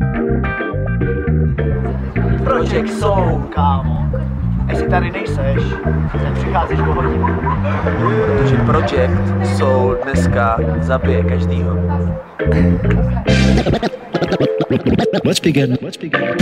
Project Soul, kámo. Jestli tady nejseš, nepřicházíš o hodinu. Protože Project Soul dneska zabije každýho. Let's begin. Let's begin.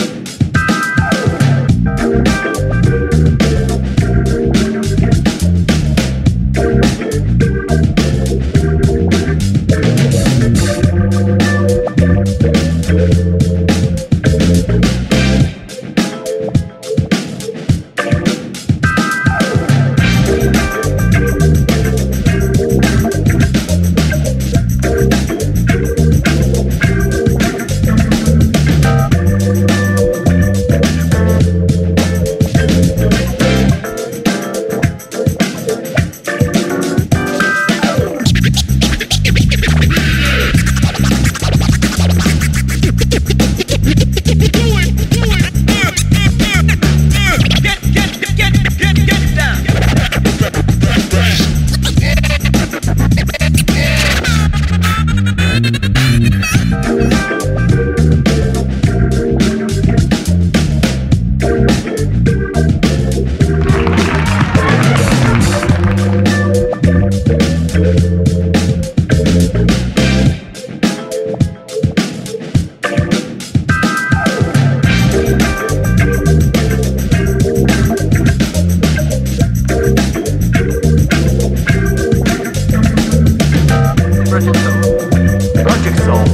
Project Soul.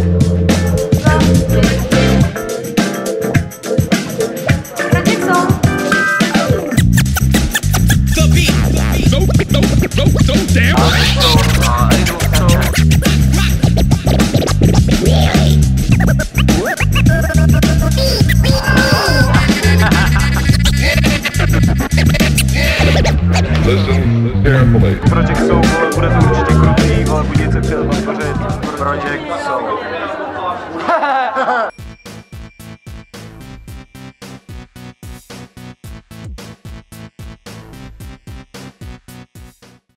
The beat. No, damn. Listen carefully. Project Soul, vole, bude to určitě krutý, vole, buď něco chtěl podpořit. Project Soul.